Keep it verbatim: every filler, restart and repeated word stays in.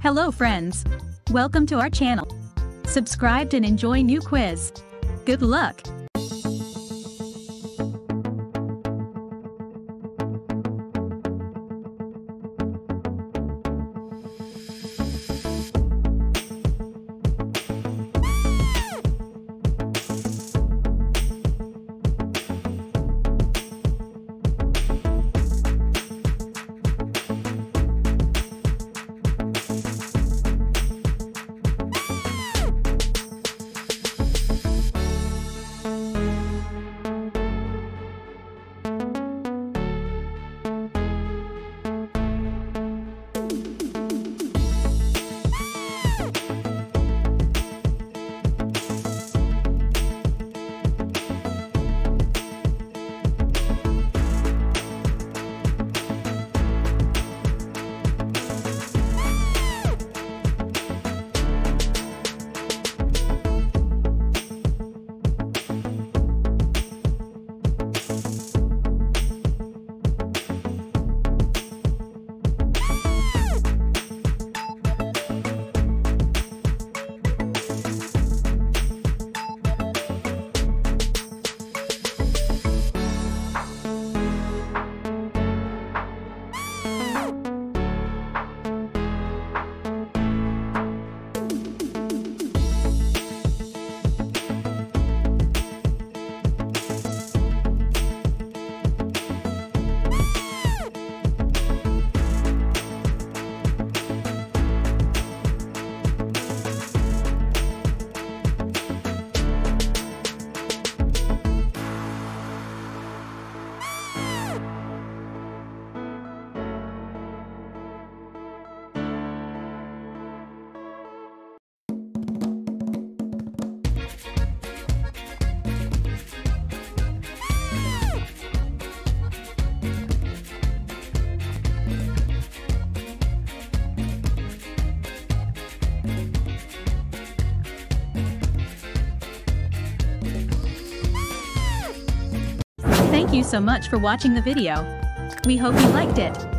Hello friends! Welcome to our channel. Subscribe and enjoy new quiz. Good luck! Thank you so much for watching the video. We hope you liked it.